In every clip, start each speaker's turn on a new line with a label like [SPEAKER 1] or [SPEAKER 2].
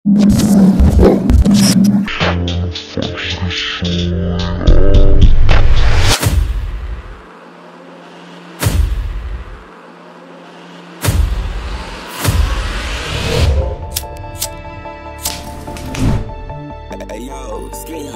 [SPEAKER 1] Hey yo,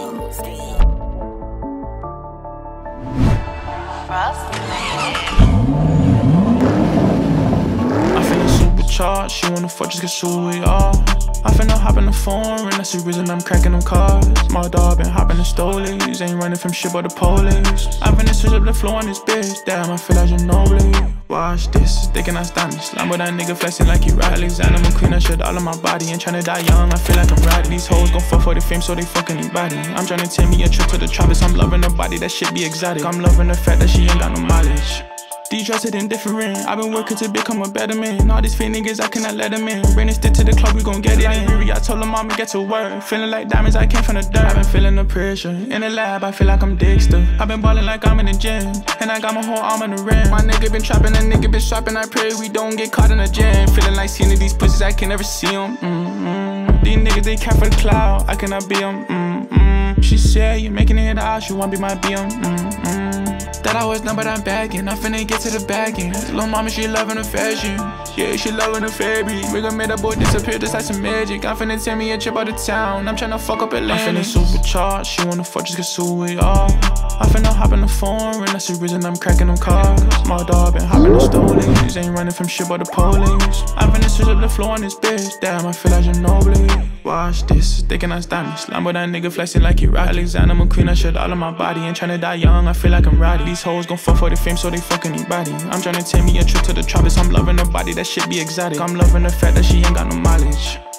[SPEAKER 2] I feelin' supercharged, she wanna fuck just cause who we are. I finna hop in the foreign, that's the reason I'm cracking them cars. My dog been hopping the stolies, ain't running from shit but the police. I finna switch up the flow on this bitch, damn I feel like Ginobili. Watch this, they cannot stop me. Slam with that nigga flexing like he Alexander McQueen. I shit all of my body, ain't tryna die young, I feel like I'm right. These hoes gon' fuck for the fame so they fuck anybody. I'm tryna take me a trip to the tropics, I'm loving her body, that shit be exotic. I'm loving the fact that she ain't got no mileage. These drugs are indifferent, I've been working to become a better man. All these fake niggas, I cannot let them in. Bring this stick to the club, we gon' get it in. I told her mama get to work, feeling like diamonds, I came from the dirt. I've been feeling the pressure, in the lab, I feel like I'm Dexter. I've been ballin' like I'm in the gym, and I got my whole arm on the rim. My nigga been trapping, that nigga been shopping, I pray we don't get caught in the gym. Feeling like seeing these pussies, I can never see them. These niggas, they cap for the cloud, I cannot be them. She said, you making it out, she wanna be my BM. That I was done, but I'm bagging. I'm finna get to the bagging. Little mama, she loving the fashion. Yeah, she loving the fabric. We gon' make that boy disappear just like some magic. I'm finna take me a trip out of town. I'm tryna fuck up Atlantis. I'm finna supercharged. She wanna fuck just cause who we are. I finna hop in the foreign, that's the reason I'm cracking them cars. My dog been hopping the stolies, ain't running from shit but the police. I'm finna switch up the flow on this bitch, damn I feel like Ginobili. Watch this, they cannot stop me. Slam with that nigga flexing like he Alexander McQueen. I shit all of my body, ain't tryna die young, I feel like I'm Roddy. These hoes gon' fuck for the fame so they fuck anybody. I'm tryna take me a trip to the tropics, I'm loving her body, that shit be exotic. I'm loving the fact that she ain't got no mileage.